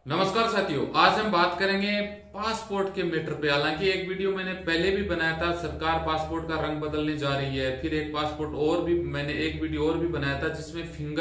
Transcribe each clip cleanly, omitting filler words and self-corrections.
नमस्कार साथियों, आज हम बात करेंगे पासपोर्ट के मैटर पे। हालांकि एक वीडियो मैंने पहले भी बनाया था, सरकार पासपोर्ट का रंग बदलने जा रही है। फिर एक पासपोर्ट और भी मैंने एक वीडियो और भी बनाया था जिसमें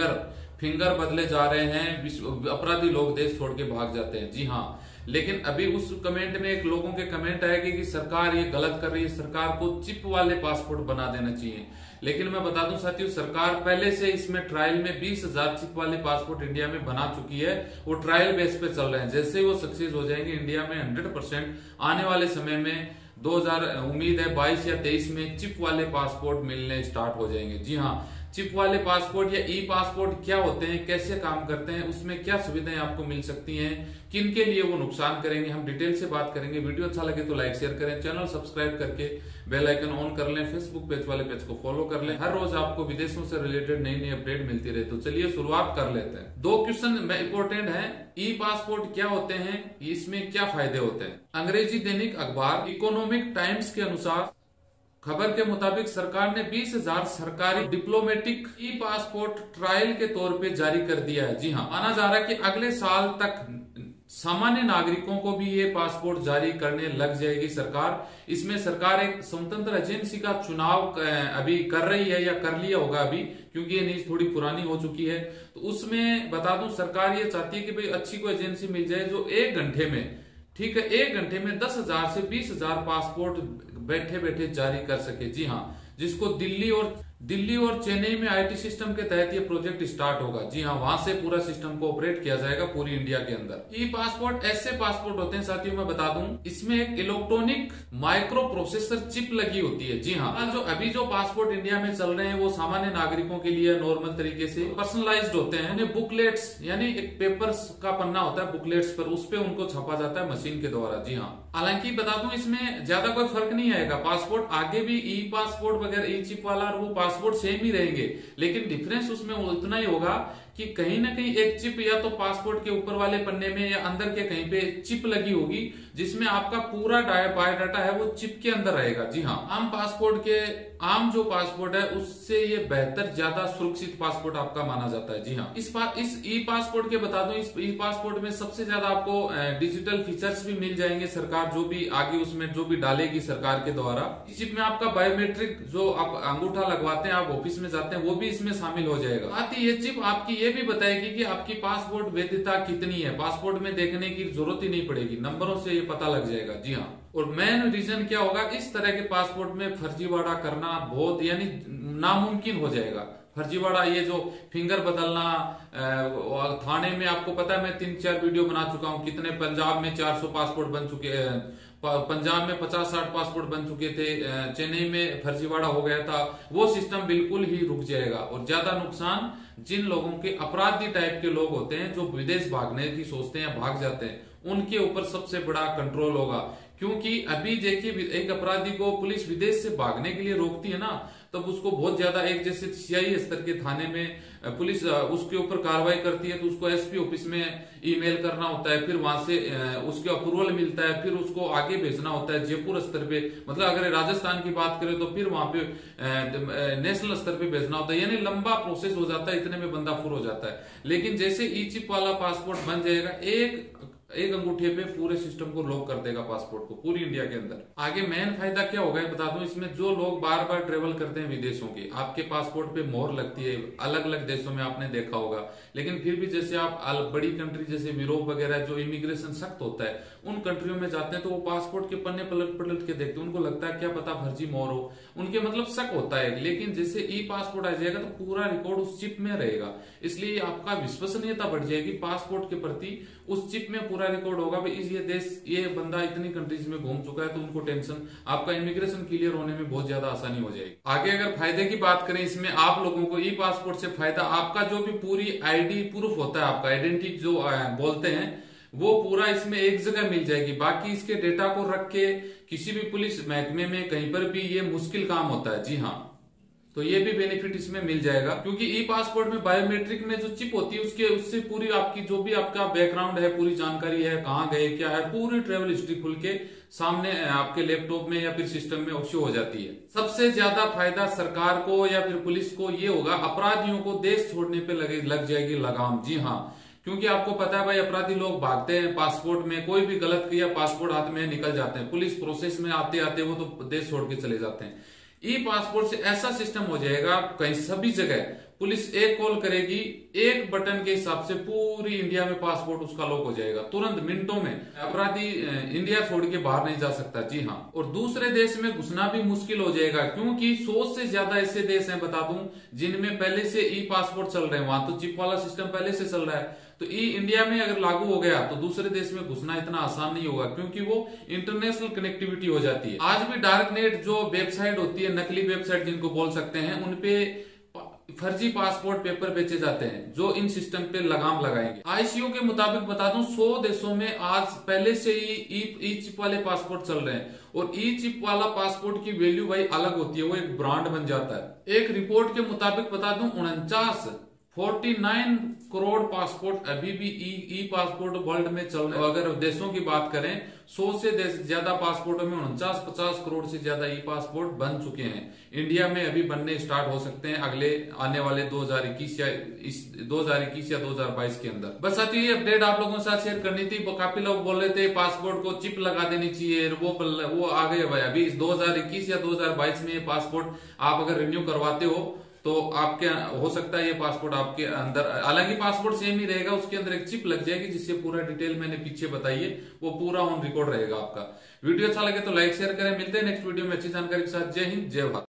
फिंगर बदले जा रहे हैं, अपराधी लोग देश छोड़ के भाग जाते हैं। जी हाँ, लेकिन अभी उस कमेंट में एक लोगों के कमेंट आएगी कि सरकार ये गलत कर रही है, सरकार को चिप वाले पासपोर्ट बना देना चाहिए। लेकिन मैं बता दूं साथियों, सरकार पहले से इसमें ट्रायल में 20,000 चिप वाले पासपोर्ट इंडिया में बना चुकी है। वो ट्रायल बेस पे चल रहे हैं। जैसे वो सक्सेस हो जाएंगे इंडिया में 100% आने वाले समय में 2000 उम्मीद है 22 या 23 में चिप वाले पासपोर्ट मिलने स्टार्ट हो जाएंगे। जी हाँ, चिप वाले पासपोर्ट या ई पासपोर्ट क्या होते हैं, कैसे काम करते हैं, उसमें क्या सुविधाएं आपको मिल सकती हैं, किन के लिए वो नुकसान करेंगे, हम डिटेल से बात करेंगे। वीडियो अच्छा लगे तो लाइक शेयर करें, चैनल सब्सक्राइब करके बेल आइकन ऑन कर लें, फेसबुक पेज वाले पेज को फॉलो कर लें। हर रोज आपको विदेशों से रिलेटेड नई नई अपडेट मिलती रहे। तो चलिए शुरुआत कर लेते हैं। 2 क्वेश्चन इंपोर्टेंट है। ई पासपोर्ट क्या होते हैं, इसमें क्या फायदे होते हैं। अंग्रेजी दैनिक अखबार इकोनॉमिक टाइम्स के अनुसार खबर के मुताबिक सरकार ने 20,000 सरकारी डिप्लोमेटिक ई पासपोर्ट ट्रायल के तौर पे जारी कर दिया है। जी हाँ, माना जा रहा है कि अगले साल तक सामान्य नागरिकों को भी ये पासपोर्ट जारी करने लग जाएगी सरकार। इसमें सरकार एक स्वतंत्र एजेंसी का चुनाव अभी कर रही है या कर लिया होगा अभी, क्योंकि ये न्यूज थोड़ी पुरानी हो चुकी है। तो उसमें बता दूं, सरकार ये चाहती है कि भाई अच्छी कोई एजेंसी मिल जाए जो 1 घंटे में, ठीक है, 1 घंटे में 10,000 से 20,000 पासपोर्ट बैठे बैठे जारी कर सके। जी हाँ, जिसको दिल्ली और चेन्नई में आईटी सिस्टम के तहत ये प्रोजेक्ट स्टार्ट होगा। जी हाँ, वहां से पूरा सिस्टम को ऑपरेट किया जाएगा पूरी इंडिया के अंदर। ई पासपोर्ट ऐसे पासपोर्ट होते हैं साथियों, मैं बता दूं, इसमें एक इलेक्ट्रॉनिक माइक्रो प्रोसेसर चिप लगी होती है। जी हाँ, अभी जो पासपोर्ट इंडिया में चल रहे हैं वो सामान्य नागरिकों के लिए नॉर्मल तरीके से पर्सनलाइज्ड होते हैं। उन्हें बुकलेट्स यानी एक पेपर का पन्ना होता है बुकलेट्स पर, उस पे उनको छपा जाता है मशीन के द्वारा। जी हाँ, हालांकि बता दूं इसमें ज्यादा कोई फर्क नहीं आएगा। पासपोर्ट आगे भी ई पासपोर्ट वगैरह ई चिप वाला और वो पासपोर्ट सेम ही रहेंगे, लेकिन डिफरेंस उसमें उतना ही होगा कि कहीं ना कहीं एक चिप या तो पासपोर्ट के ऊपर वाले पन्ने में या अंदर के कहीं पे चिप लगी होगी, जिसमें आपका पूरा बायोडाटा है वो चिप के अंदर रहेगा। जी हाँ, आम जो पासपोर्ट है उससे ये बेहतर, ज्यादा सुरक्षित पासपोर्ट आपका माना जाता है। जी हाँ, इस ई पासपोर्ट के बता दूं, इस ई पासपोर्ट में सबसे ज्यादा आपको डिजिटल फीचर्स भी मिल जाएंगे। सरकार जो भी आगे उसमें जो भी डालेगी सरकार के द्वारा, इस चिप में आपका बायोमेट्रिक जो आप अंगूठा लगवाते हैं, आप ऑफिस में जाते हैं, वो भी इसमें शामिल हो जाएगा। साथ ही ये चिप आपकी ये भी बताएगी कि आपकी पासपोर्ट वैधता कितनी है। पासपोर्ट में देखने की जरूरत ही नहीं पड़ेगी, नंबरों से ये पता लग जाएगा। जी हाँ, और मेन रीजन क्या होगा, इस तरह के पासपोर्ट में फर्जीवाड़ा करना बहुत यानी नामुमकिन हो जाएगा। फर्जीवाड़ा, ये जो फिंगर बदलना, थाने में आपको पता है मैं 3-4 वीडियो बना चुका हूं, कितने पंजाब में 400 पासपोर्ट बन चुके हैं, पंजाब में 50-60 पासपोर्ट बन चुके थे, चेन्नई में फर्जीवाड़ा हो गया था। वो सिस्टम बिल्कुल ही रुक जाएगा। और ज्यादा नुकसान जिन लोगों के अपराधी टाइप के लोग होते हैं जो विदेश भागने की सोचते हैं, भाग जाते हैं, उनके ऊपर सबसे बड़ा कंट्रोल होगा। क्योंकि अभी देखिए, एक अपराधी को पुलिस विदेश से भागने के लिए रोकती है ना, तब उसको बहुत ज्यादा, एक जैसे सीआई स्तर के थाने में पुलिस उसके ऊपर कार्रवाई करती है तो उसको एसपी ऑफिस में ईमेल करना होता है, फिर वहां से उसके अप्रूवल मिलता है, फिर उसको आगे भेजना होता है जयपुर स्तर पे। मतलब अगर राजस्थान की बात करें तो फिर वहां पे नेशनल स्तर पे भेजना होता है, यानी लंबा प्रोसेस हो जाता है, इतने में बंदा फुर हो जाता है। लेकिन जैसे ई चिप वाला पासपोर्ट बन जाएगा, एक अंगूठे पे पूरे सिस्टम को लॉक कर देगा पासपोर्ट को पूरी इंडिया के अंदर। आगे मेन फायदा क्या होगा बता दूं, इसमें जो लोग बार बार ट्रेवल करते हैं विदेशों के, आपके पासपोर्ट पे मोहर लगती है। अलग अलग देशों में आपने देखा होगा, लेकिन फिर भी जैसे आप बड़ी कंट्री जैसे यूरोप वगैरह जो इमिग्रेशन सख्त होता है, उन कंट्रियों में जाते हैं तो वो पासपोर्ट के पन्ने पलट के देखते हैं, उनको लगता है क्या पता फर्जी मोहर हो, उनके मतलब शक होता है। लेकिन जैसे ई पासपोर्ट आ जाएगा तो पूरा रिकॉर्ड उस चिप में रहेगा, इसलिए आपका विश्वसनीयता बढ़ जाएगी पासपोर्ट के प्रति। उस चिप में पूरा रिकॉर्ड होगा भाई ये देश, ये बंदा इतनी कंट्रीज में घूम चुका है, तो उनको टेंशन, आपका इमिग्रेशन क्लियर होने में बहुत ज्यादा आसानी हो जाएगी। आगे अगर फायदे की बात करें, इसमें आप लोगों को ई पासपोर्ट से फायदा, आपका जो भी पूरी आईडी प्रूफ होता है, आपका आइडेंटिटी जो बोलते हैं, वो पूरा इसमें एक जगह मिल जाएगी। बाकी इसके डेटा को रख के किसी भी पुलिस महकमे में कहीं पर भी ये मुश्किल काम होता है। जी हाँ, तो ये भी बेनिफिट इसमें मिल जाएगा, क्योंकि ई पासपोर्ट में बायोमेट्रिक में जो चिप होती है उससे पूरी आपकी जो भी आपका बैकग्राउंड है, पूरी जानकारी है, कहाँ गए क्या है, पूरी ट्रेवल हिस्ट्री खुल के सामने आपके लैपटॉप में या फिर सिस्टम में शो हो जाती है। सबसे ज्यादा फायदा सरकार को या फिर पुलिस को ये होगा, अपराधियों को देश छोड़ने पे लग जाएगी लगाम। जी हाँ, क्योंकि आपको पता है भाई अपराधी लोग भागते हैं पासपोर्ट में, कोई भी गलत किया पासपोर्ट हाथ में निकल जाते हैं, पुलिस प्रोसेस में आते आते वो तो देश छोड़ के चले जाते हैं। ई पासपोर्ट से ऐसा सिस्टम हो जाएगा, कहीं सभी जगह पुलिस एक कॉल करेगी, एक बटन के हिसाब से पूरी इंडिया में पासपोर्ट उसका लॉक हो जाएगा, तुरंत मिनटों में। अपराधी इंडिया छोड़ के बाहर नहीं जा सकता। जी हाँ, और दूसरे देश में घुसना भी मुश्किल हो जाएगा, क्योंकि 100 से ज्यादा ऐसे देश हैं बता दूं जिनमें पहले से ई पासपोर्ट चल रहे हैं, वहां तो चिप वाला सिस्टम पहले से चल रहा है। तो ई इंडिया में अगर लागू हो गया तो दूसरे देश में घुसना इतना आसान नहीं होगा, क्योंकि वो इंटरनेशनल कनेक्टिविटी हो जाती है। आज भी डार्क नेट जो वेबसाइट होती है, नकली वेबसाइट जिनको बोल सकते हैं, उनपे फर्जी पासपोर्ट पेपर बेचे जाते हैं जो इन सिस्टम पे लगाम लगाएंगे। आईसीओ के मुताबिक बता दूं 100 देशों में आज पहले से ही ई चिप वाले पासपोर्ट चल रहे हैं, और ई चिप वाला पासपोर्ट की वैल्यू भाई अलग होती है, वो एक ब्रांड बन जाता है। एक रिपोर्ट के मुताबिक बता दूं 49 करोड़ पासपोर्ट अभी भी ई पासपोर्ट वर्ल्ड में चल रहे हैं। अगर देशों की बात करें 100 से ज्यादा पासपोर्टों में 49-50 करोड़ से ज्यादा ई पासपोर्ट बन चुके हैं। इंडिया में अभी बनने स्टार्ट हो सकते हैं अगले आने वाले 2021 या 2022 के अंदर। बस साथियों ये अपडेट आप लोगों के साथ शेयर करनी थी। काफी लोग बोल रहे थे पासपोर्ट को चिप लगा देनी चाहिए, वो आ गए भाई। अभी 2021 या 2022 में ये पासपोर्ट आप अगर रिन्यू करवाते हो तो आपके हो सकता है ये पासपोर्ट आपके अंदर, हालांकि पासपोर्ट सेम ही रहेगा, उसके अंदर एक चिप लग जाएगी जिससे पूरा डिटेल मैंने पीछे बताई है वो पूरा ऑन रिकॉर्ड रहेगा आपका। वीडियो अच्छा लगे तो लाइक शेयर करें। मिलते हैं नेक्स्ट वीडियो में अच्छी जानकारी के साथ। जय हिंद, जय भारत।